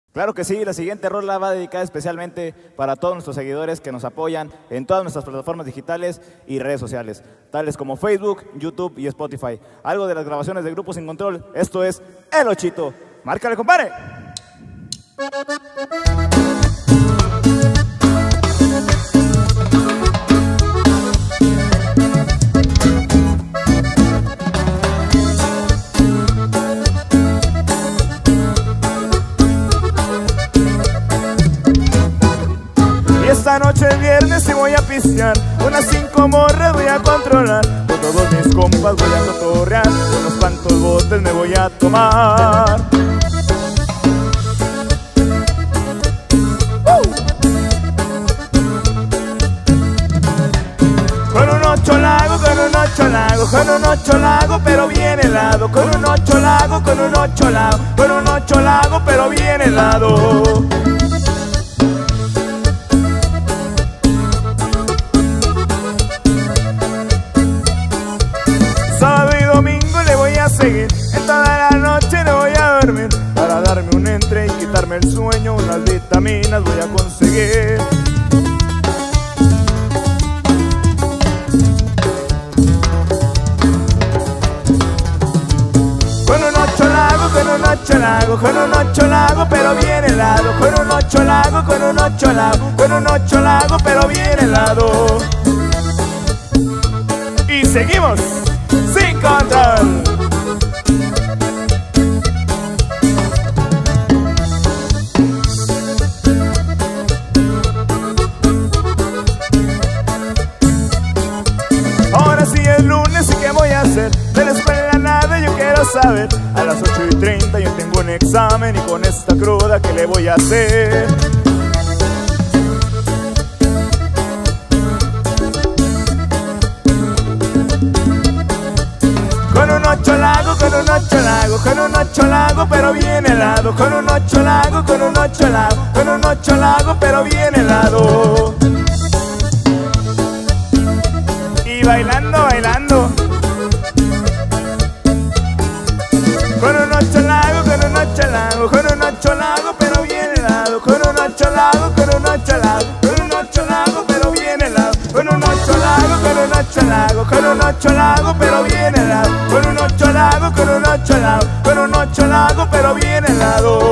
Claro que sí, la siguiente rola va dedicada especialmente para todos nuestros seguidores que nos apoyan en todas nuestras plataformas digitales y redes sociales, tales como Facebook, YouTube y Spotify. Algo de las grabaciones de Grupo Sin Control, esto es El Ochito. ¡Márcale, compadre! Esta noche es viernes y voy a pistear, unas 5 morras voy a controlar, con todos mis compas voy a cotorrear, unos cuantos botes me voy a tomar. Con un ocho lago, con un ocho lago, con un ocho lago, pero bien helado, con un ocho lago, con un ocho lago, con un ocho lago, pero bien helado. Sábado y domingo le voy a seguir, en toda la noche le voy a dormir, para darme un entre y quitarme el sueño, unas vitaminas voy a conseguir. Con un ocho lago, con un ocho lago, con un ocho lago, pero bien helado, con un ocho lago, con un ocho lago, con un ocho lago, pero bien helado. Y seguimos Sin Control. Ahora sí es lunes y ¿qué voy a hacer? De la escuela nada yo quiero saber. A las 8:30 yo tengo un examen y con esta cruda ¿qué le voy a hacer? Con un ocho lago, con un ocho lago, con un ocho lago, pero bien helado, con un ocho lago, con un ocho lago, con un ocho lago, pero bien helado. Y bailando, bailando. Con un ocho lago, con un ocho lago, con un ocho lago, pero bien helado, con un ocho lago, con un ocho lago, con un ocho lago, pero bien helado, con un ocho lago, con un ocho lago, con un ocho lago, pero bien helado, con un ocho lago, con un ocho lago, con un ocho lago, pero bien helado.